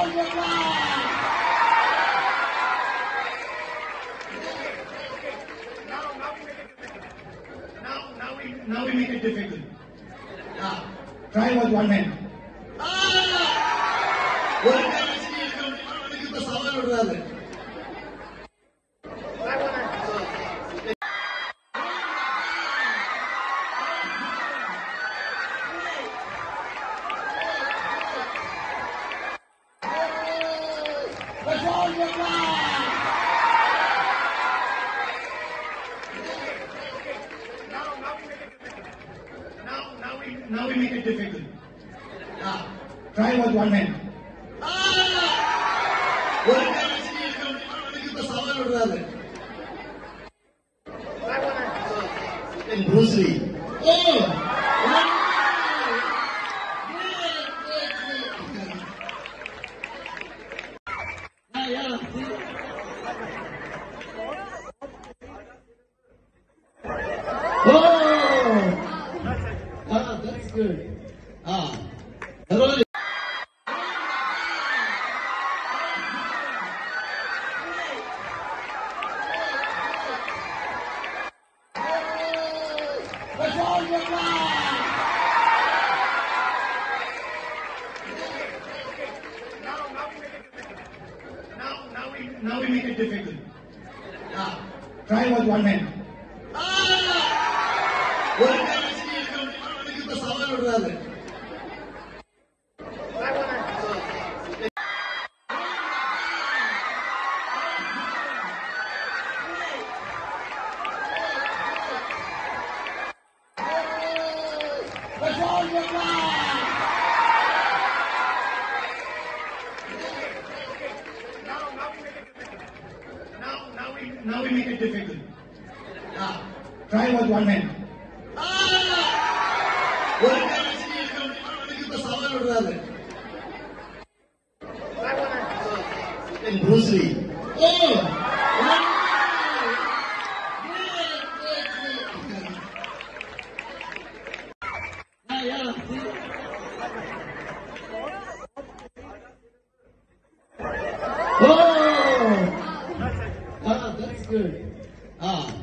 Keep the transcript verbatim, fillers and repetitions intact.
Now, now we, now we make it difficult. Ah, try with one hand. Ah! One hand is the sound of the That's all you Now we make it difficult. Ah, try with one hand. Ah! One hand is the sound of the And Bruce Lee. Oh! Yeah, yeah. Oh! Ah, that's good. Ah. Hello. That's all you Now, now we, now we make it difficult. Ah, try with one hand. Ah! One hand is the sound of the That's all you Now, now we, now we make it difficult. Ah, try with one hand. Ah! One hand is the sound of the And Bruce Lee. Oh! Yeah, yeah. Oh! Ah, that's good. Ah.